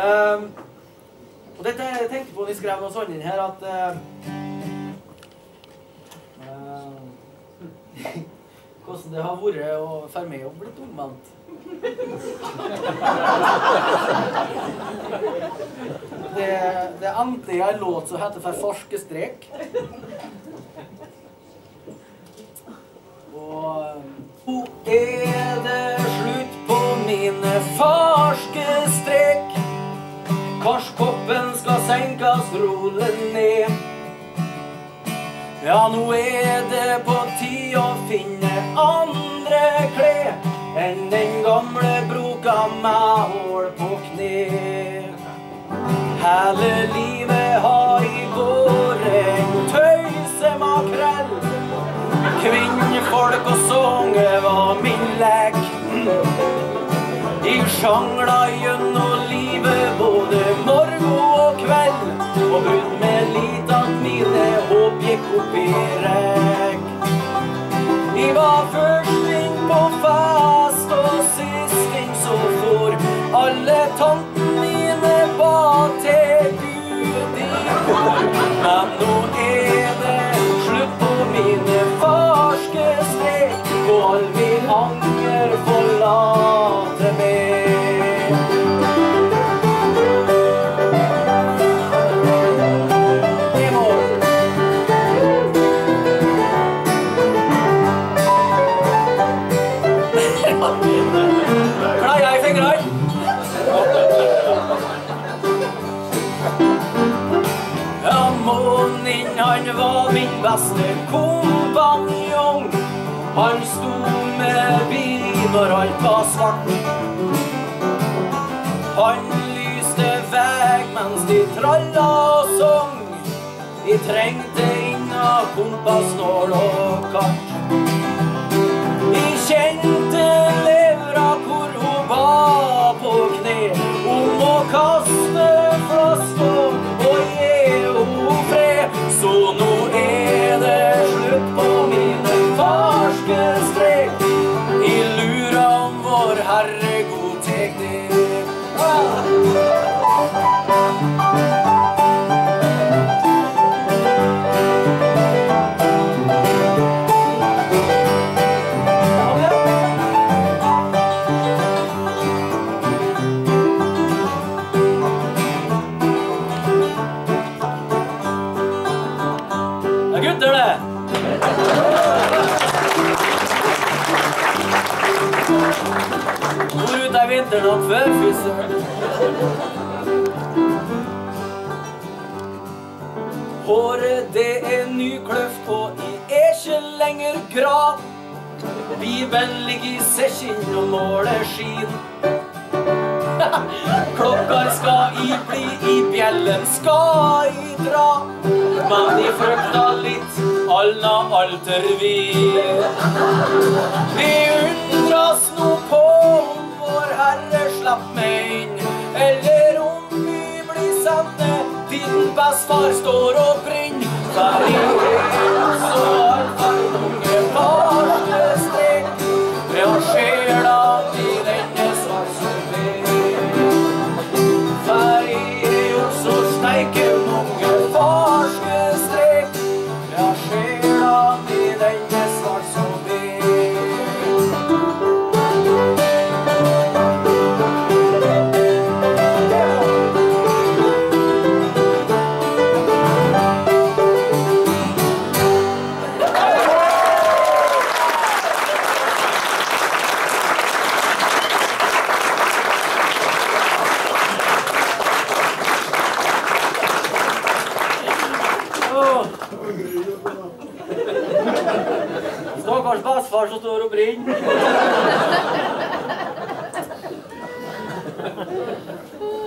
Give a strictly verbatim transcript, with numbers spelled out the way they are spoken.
Um, og dette jeg tenkte på når jeg skrev noe sånt inn her, at uh, uh, hvordan det har vært å for meg å bli omvendt. Det, det endte i en låt som heter For forskestrek. Og nå er det slutt på mine forskestrek. Karskoppen skal senkes rolig ned. Ja, nå er det på tid å finne andre klær enn den gamle broka med hål på kne. Hele livet har i gård en tøysemakrell. Kvinnfolk og sånge var min lek. Jeg sjangla gjennom livet både morgen og kveld, og brudde med litt at mine håp gikk opp i rekk. Jeg var først inn på fest og sist inn så for alle tantene mine ba til Gud i går. Men nå er det slutt på mine forskestrek, og all min anger forlater meg. Han var min beste kompanjong. Han sto med bil når alt var svart. Han lyste veg mens de tralla og sång. De trengte innan kompassnål og kart. De kjente levra hvor hun var på kne, om å kaste flasker og gi hun fred. Så nå er det slutt på mine forskestrek. Jeg lurer om vår Herre godtek det. Hvor ut er vinternatt før, fy søren. Håret det er nykløft, og jeg er ikke lenger grav. Bibelen ligger i sekken og måler skinn. Klokkar skal i bli, i bjellen skal i dra. Men de frykta litt, alna altervin. Vi undras nå på om vår Herre slapp meg inn, eller om vi blir sende til den bestfar står og brenner. For i hjem så altfor unge forskestrek, det har sjela i denne svarsomhet. For i hjem så steiker unge forskestrek, det har sjela i denne svarsomhet. Stakkars bestefar som står og brenner.